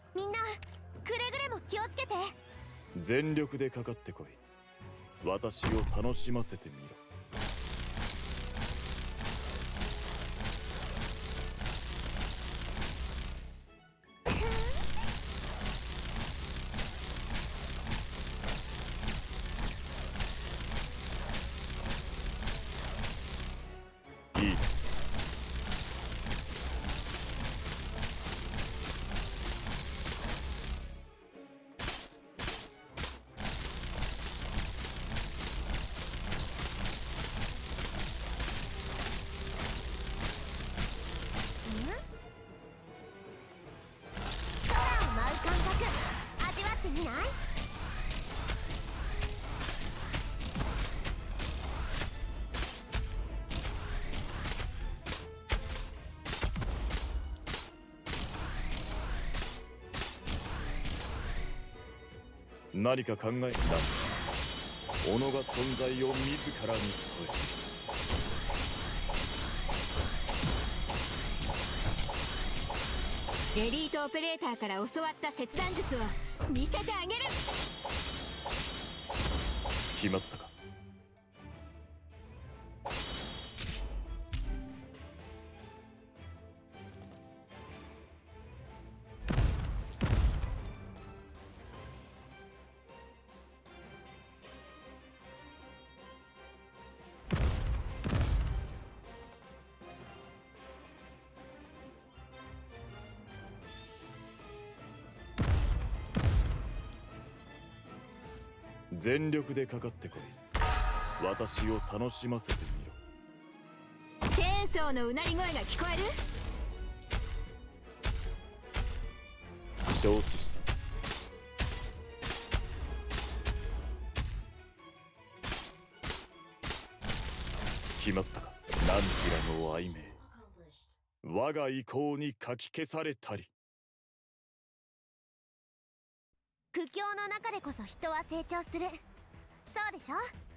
みんなくれぐれも気をつけて。 全力でかかってこい。私を楽しませてみろ。いい。何か考えた。己が存在を自らに問え。エリートオペレーターから教わった切断術を見せてあげる。 決まったか。全力でかかってこい。私を楽しませてみろ。 チェーンソーのうなり声が聞こえる。 承知した。決まったか。何ちらの愛名、我が意向にかき消されたり。 苦境の中でこそ人は成長する。そうでしょ？